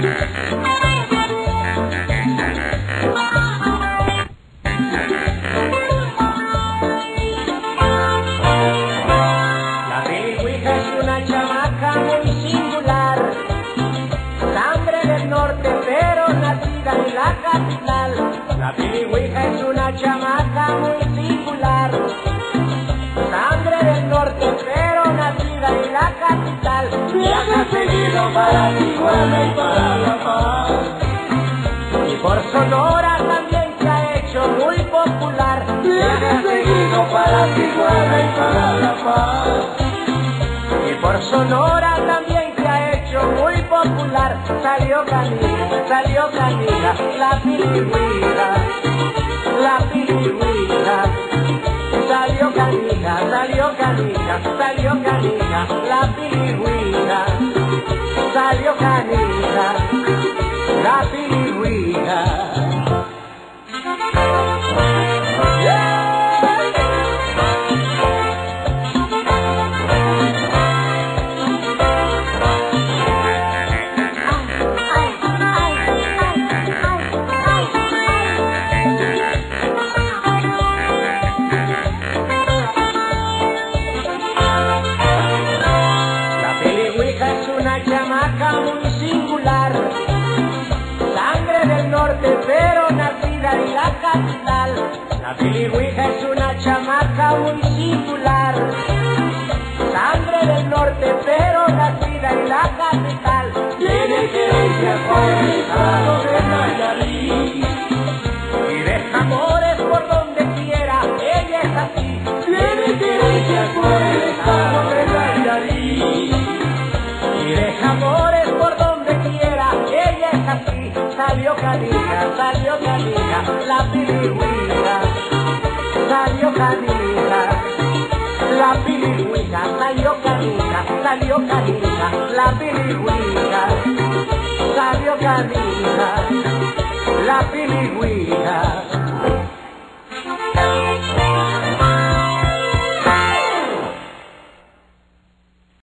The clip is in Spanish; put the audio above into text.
La Pilihuija es una chamaca muy singular, sangre del norte pero nacida en la capital. La Pilihuija es una chamaca muy singular, sangre del norte pero nacida en la capital. Viaja seguido para Tijuana y para La Paz, y por Sonora también se ha hecho muy popular. Viaja seguido para Tijuana y para La Paz, y por Sonora también se ha hecho muy popular. Salió canija, la Pilihuija, la Pilihuija. Salió canija, la Pilihuija. Salió canija, la Pilihuija. Es una chamaca muy singular, sangre del norte pero nacida en la capital. La Pilihuija es una chamaca muy singular, sangre del norte pero nacida en la capital. Tiene querencia por el estado de Nayarit y deja amores por donde quiera, ella es así. Tiene querencia por el estado de Nayarit y deja amores por donde quiera, ella es así. Salió canija, la Pilihuija. Salió canija, la Pilihuija. Salió canija, la Pilihuija. Salió canija, la Pilihuija.